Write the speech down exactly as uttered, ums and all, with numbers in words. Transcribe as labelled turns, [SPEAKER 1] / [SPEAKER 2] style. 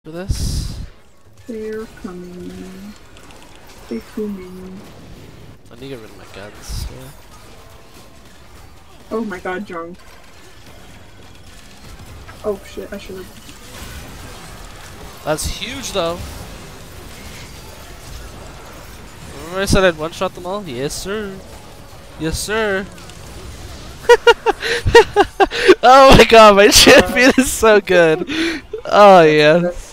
[SPEAKER 1] for this.
[SPEAKER 2] They're coming. They're coming.
[SPEAKER 1] I need to get rid of my guns. Yeah.
[SPEAKER 2] Oh my god, Jung. Oh shit, I should've.
[SPEAKER 1] That's huge though. Remember I said I'd one-shot them all? Yes sir. Yes sir. Oh my god, my champion is so good. Oh yeah.